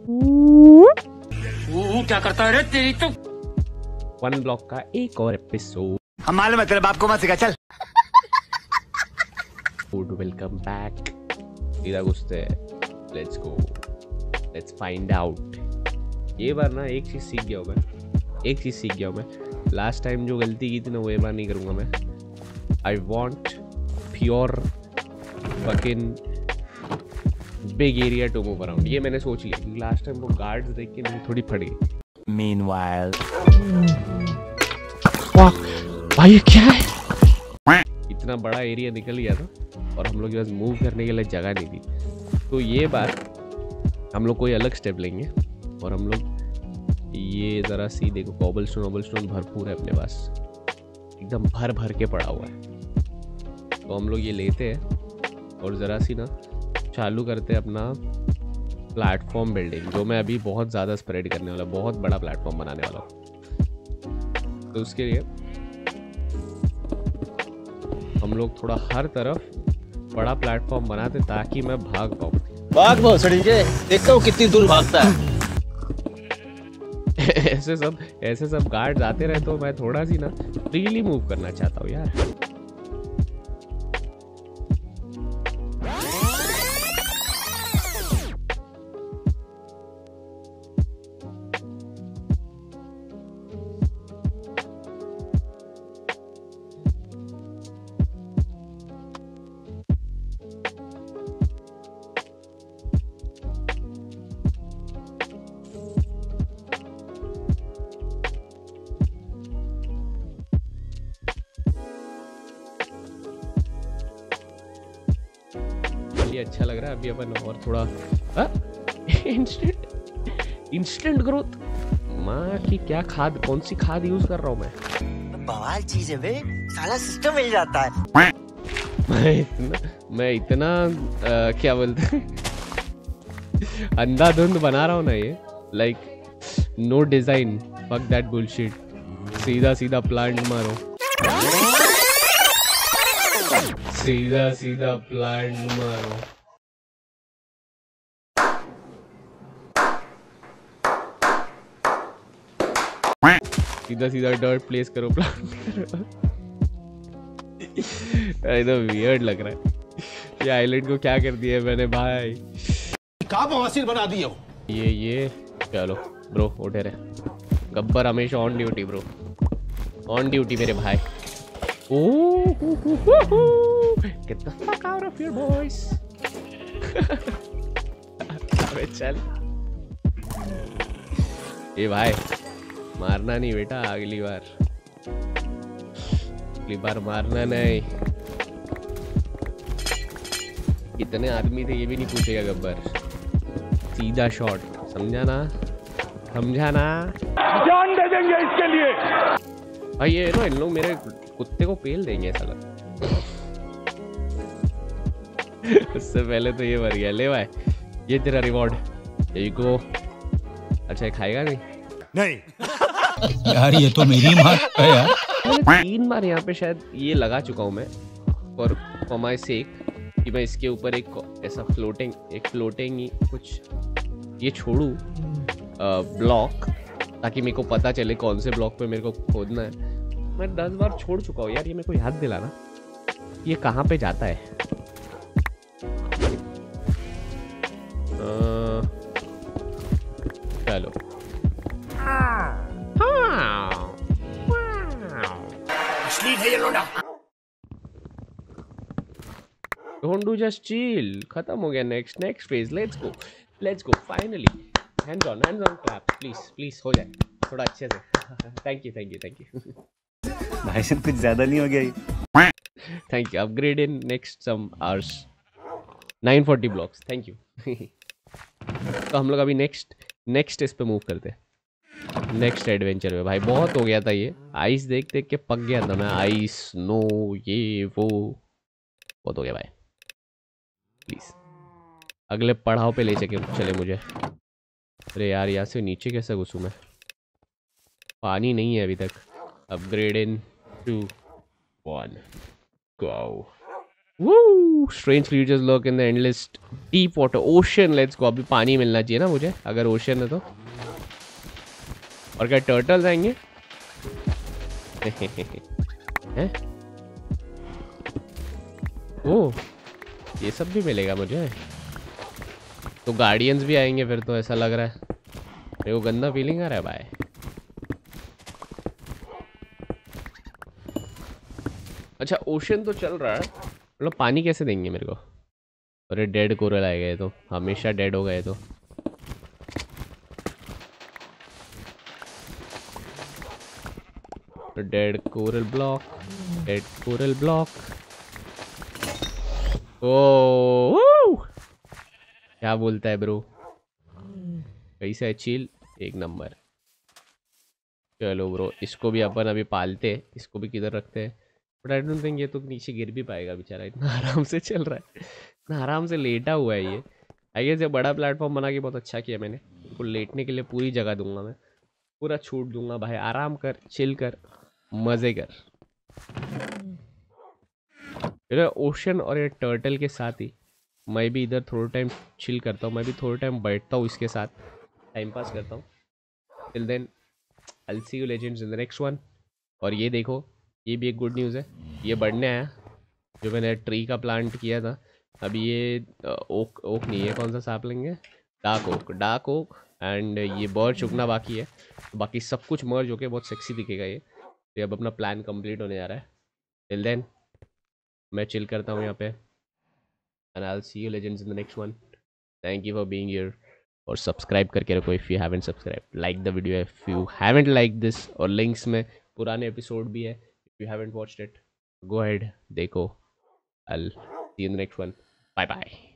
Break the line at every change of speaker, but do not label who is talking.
क्या करता है रे तेरी तो।
वन ब्लॉक का एक और एपिसोड।
हम मालूम है तेरे बाप को मत सिखा, चल।
Welcome back. सीधा घुसते हैं, let's go, let's find out. ये बार ना एक चीज़ सीख गया हूँ मैं, लास्ट टाइम जो गलती की थी ना वो ये बार नहीं करूँगा मैं। I want pure fucking big area to move around. ये मैंने सोच लिया क्योंकि लास्ट टाइम वो गार्ड्स देख के मुझे थोड़ी फट गई।
Meanwhile,
भाई ये क्या है? इतना बड़ा एरिया निकल गया था और हम लोग के पास मूव करने के लिए जगह नहीं थी। तो ये बार हम लोग कोई अलग स्टेप लेंगे और हम लोग ये ज़रा सी देखो, कॉबलस्टोन भरपूर है अपने पास, एकदम भर के पड़ा हुआ है। तो हम लोग ये लेते हैं और ज़रा सी ना चालू करते हैं अपना प्लेटफॉर्म बिल्डिंग, जो मैं अभी बहुत ज़्यादा स्प्रेड करने वाला, बहुत बड़ा प्लेटफॉर्म बनाने वाला हूँ। तो उसके लिए हम लोग थोड़ा हर तरफ बड़ा प्लेटफॉर्म बनाते ताकि मैं भाग पाऊँ।
भाग भोसड़ी के, देखता हूँ कितनी दूर भागता है।
ऐसे सब गार्ड्स आते रहे तो मैं थोड़ा सी ना फ्रीली मूव करना चाहता हूँ यार। अच्छा लग रहा है। अभी अपन और थोड़ा इंस्टेंट ग्रोथ। माँ की क्या खाद, कौन सी खाद यूज कर रहा हूँ मैं?
बवाल चीज है बे, साला सिस्टम मिल जाता है।
मैं इतना क्या बोलते हैं अंधाधुंध बना रहा हूँ ना ये, like no design, fuck that bullshit. सीधा प्लांट मारो, सीधा प्लांट मारो। सीधा डर्ट प्लेस करो, प्लांट करो। एकदम वियर्ड लग रहा है। ये आइलैंड को क्या कर दिया है मैंने भाई,
क्या बवासीर बना दिया हो।
ये चलो ब्रो उठे रहे। गब्बर हमेशा on duty bro, on duty मेरे भाई। Get the fuck out of here, boys. अबे चल। ये भाई मारना नहीं बेटा, अगली बार मारना नहीं। कितने आदमी थे ये भी नहीं पूछेगा गब्बर, सीधा शॉट, समझा ना?
जान दे देंगे इसके लिए।
भाई ये ना इन लोग मेरे कुत्ते को पेल देंगे साला। उससे पहले तो ये मर गया। ले भाई ये तेरा रिवॉर्ड, यही को। अच्छा खाएगा नहीं
यार ये तो मेरी माँ है यार।
3 बार यहाँ पे शायद ये लगा चुका हूँ मैं, और फॉर माय सेक कि मैं इसके ऊपर एक ऐसा फ्लोटिंग कुछ ये छोड़ू ब्लॉक, ताकि मेरे को पता चले कौन से ब्लॉक पे मेरे को खोदना है। मैं 10 बार छोड़ चुका हूँ यार, ये मेरे को याद दिलाना ये कहाँ पे जाता है। चलो डोंट डू, जस्ट चिल। खत्म हो गया। Next phase, let's go finally. Hands on clap please हो जाए थोड़ा अच्छे से। थैंक यू
भाई साहब कुछ ज्यादा नहीं हो गया ये?
Thank you. Upgrade in next some hours, 940 blocks, thank you. तो हम लोग अभी नेक्स्ट इस पे मूव करते हैं, नेक्स्ट एडवेंचर में। भाई बहुत हो गया था ये, आइस देख के पक गया था मैं। आइस, स्नो, ये वो बहुत हो गया भाई। प्लीज अगले पड़ाव पे ले चले मुझे। अरे यार यहाँ से नीचे कैसे घुसूँ मैं? पानी नहीं है अभी तक। Upgrade in 2 1 go. Woo! Strange creatures lurk in the endless deep water. Ocean, let's go. अभी पानी मिलना चाहिए ना मुझे, अगर ओशन है तो. और क्या टर्टल्स आएंगे? हैं? ओह, ये सब भी मिलेगा मुझे. तो गार्डियंस भी आएंगे फिर तो, ऐसा लग रहा है. मेरे को गंदा फीलिंग आ रहा है भाई. अच्छा, ओशन तो चल रहा है, मतलब पानी कैसे देंगे मेरे को? अरे डेड कोरल आएगा, ये तो हमेशा डेड हो गए तो. Dead coral block, dead coral block. ओ क्या बोलता है ब्रो? कैसा है? चिल, एक नंबर. चलो ब्रो, इसको भी अपन अभी पालते हैं. इसको भी किधर रखते हैं? बट आई डोंट थिंक ये तो नीचे गिर भी पाएगा बेचारा, इतना आराम से चल रहा है, इतना आराम से लेटा हुआ है ये. आई गेस ये बड़ा प्लेटफॉर्म बना के बहुत अच्छा किया मैंने. इसको लेटने के लिए पूरी जगह दूंगा मैं, पूरा छूट दूंगा भाई. आराम कर, चिल कर, मजे कर. ओशन और ये टर्टल के साथ ही मैं भी इधर थोड़ा टाइम चिल करता हूँ. मैं भी थोड़ा टाइम बैठता हूँ इसके साथ, टाइम पास करता हूँ. Till then I will see you legends in the next one. और ये देखो, ये भी एक गुड न्यूज़ है. ये बढ़ने आया, जो मैंने ट्री का प्लांट किया था. अभी ये ओक नहीं है, कौन सा सैपलिंग है? Dark oak. एंड ये बर्च उगना बाकी है. बाकी सब कुछ मर्ज होके बहुत सेक्सी दिखेगा ये. तो अब अपना प्लान कंप्लीट होने जा रहा है. टिल देन मैं चिल करता हूँ यहाँ पे. And I will see you legends in the next one. Thank you for being here. और सब्सक्राइब करके रखो if you haven't subscribe. Like the video if you haven't like this. और links में पुराने एपिसोड भी है. If you haven't watched it, go ahead देखो. I will see you in the next one. Bye bye.